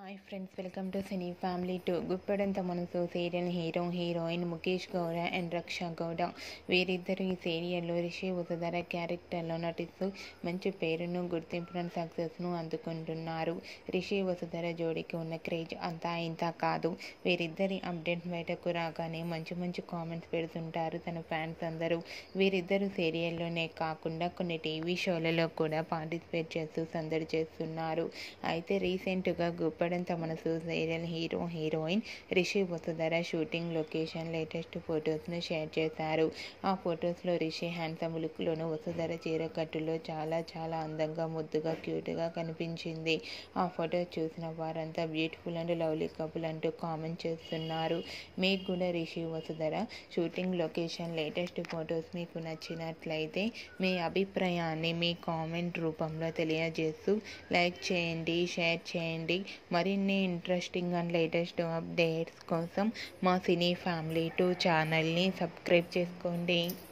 Hi friends, welcome to cine family 2. Guppedantha Manasu serial heroine Mukesh Gowda and Raksha Gowda. వీరిద్దరూ ఈ సీరియల్లో రిషి వసుధర క్యారెక్టర్లో నటిస్తూ మంచి పేరును, గుర్తింపును, సక్సెస్ను అందుకుంటున్నారు. రిషి వసుధర జోడీకి ఉన్న క్రేజ్ అంతా ఇంత కాదు. వీరిద్దరి అప్డేట్ బయటకు రాగానే మంచి కామెంట్స్ పెడుతుంటారు తన ఫ్యాన్స్ అందరూ. వీరిద్దరూ సీరియల్లోనే కాకుండా కొన్ని టీవీ షోలలో కూడా పార్టిసిపేట్ చేస్తూ సందడి చేస్తున్నారు. అయితే రీసెంట్గా Guppedantha Manasu serial heroine Rishi Vasudhara shooting location latest ఫొటోస్ను షేర్ చేశారు. ఆ ఫొటోస్లో రిషి హ్యాండ్సమ్ లుక్లోను, వసుధర చీరకట్టులో చాలా అందంగా, ముద్దుగా, క్యూట్గా కనిపించింది. ఆ ఫొటో చూసిన వారంతా బ్యూటిఫుల్ అండ్ లవ్లీ కపుల్ అంటూ కామెంట్ చేస్తున్నారు. మీకు కూడా Rishi Vasudhara shooting location latest photos మీకు నచ్చినట్లయితే మీ అభిప్రాయాన్ని మీ కామెంట్ రూపంలో తెలియజేస్తూ లైక్ చేయండి, షేర్ చేయండి. మరిన్ని ఇంట్రెస్టింగ్ అండ్ లేటెస్ట్ అప్డేట్స్ కోసం మా సినీ ఫ్యామిలీ 2 ఛానల్ని సబ్స్క్రైబ్ చేసుకోండి.